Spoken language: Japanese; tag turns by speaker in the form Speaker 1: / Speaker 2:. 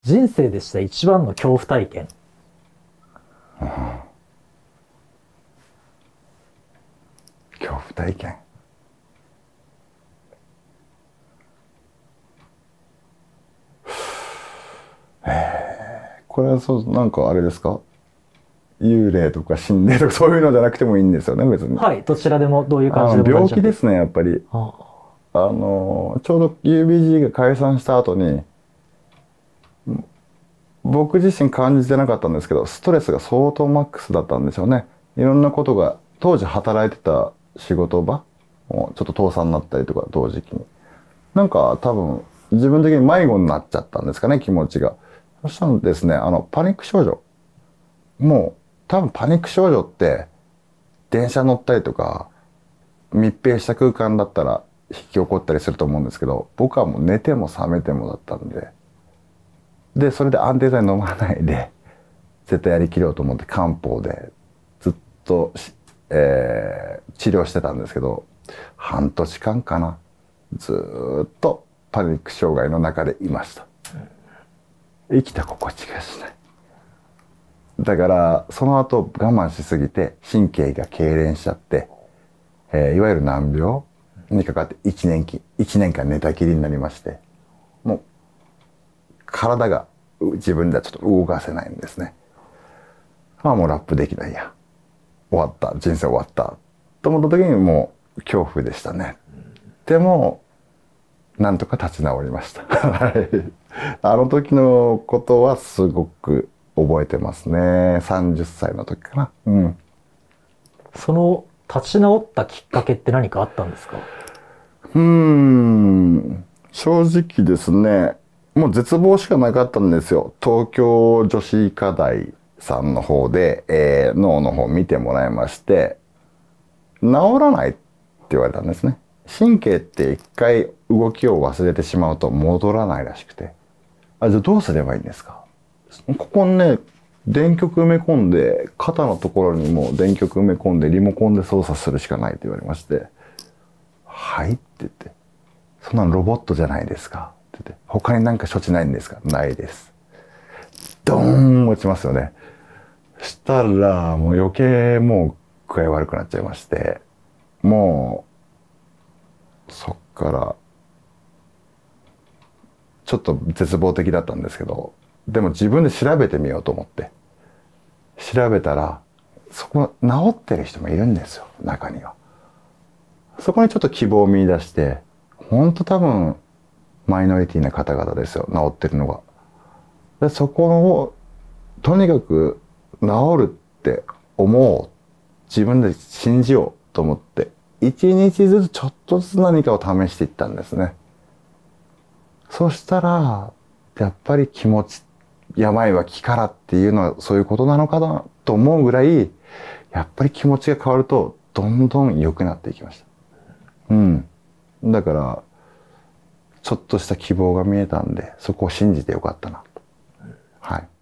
Speaker 1: 人生でした一番の恐怖体験。
Speaker 2: 恐怖体験。これはそう、なんかあれですか？幽霊とか心霊とかそういうのじゃなくてもいいんですよね、別に。
Speaker 1: はい、どちらでもどういう感じでも大丈夫。
Speaker 2: 病気ですね、やっぱり。
Speaker 1: あ
Speaker 2: ちょうど UBG が解散した後に、僕自身感じてなかったんですけど、ストレスが相当マックスだったんですよね。いろんなことが、当時働いてた仕事場、もうちょっと倒産になったりとか、同時期に。なんか多分、自分的に迷子になっちゃったんですかね、気持ちが。そしたらですね、パニック症状。もう、多分パニック症状って、電車乗ったりとか、密閉した空間だったら引き起こったりすると思うんですけど、僕はもう寝ても覚めてもだったんで、で、それで安定剤飲まないで、絶対やりきろうと思って漢方でずっと治療してたんですけど、半年間かな。ずーっとパニック障害の中でいました。生きた心地がしない。だから、その後我慢しすぎて神経が痙攣しちゃって、いわゆる難病にかかって1年間寝たきりになりまして、もう体が自分ではちょっと動かせないんですね。もうラップできないや。終わった。人生終わった。と思った時にもう恐怖でしたね。でも、なんとか立ち直りました。あの時のことはすごく覚えてますね。30歳の時かな。うん。
Speaker 1: その立ち直ったきっかけって何かあったんですか？
Speaker 2: 正直ですね、もう絶望しかなかったんですよ。東京女子医科大さんの方で、脳の方見てもらいまして、治らないって言われたんですね。神経って一回動きを忘れてしまうと戻らないらしくて。じゃあどうすればいいんですか？ここにね、電極埋め込んで、肩のところにも電極埋め込んで、リモコンで操作するしかないって言われまして、はいって言って、そんなのロボットじゃないですかって言って、他に何か処置ないんですか？ないです。ドーン落ちますよね。したら、もう余計もう具合悪くなっちゃいまして、もう、そっから、ちょっと絶望的だったんですけど、でも自分で調べてみようと思って、調べたら、そこ、治ってる人もいるんですよ、中には。そこにちょっと希望を見出して、ほんと多分、マイノリティな方々ですよ、治ってるのが。で、そこを、とにかく治るって思う。自分で信じようと思って、一日ずつちょっとずつ何かを試していったんですね。そしたら、やっぱり気持ち、病は気からっていうのはそういうことなのかなと思うぐらい、やっぱり気持ちが変わると、どんどん良くなっていきました。うん。だから、ちょっとした希望が見えたんで、そこを信じてよかったなと。はい。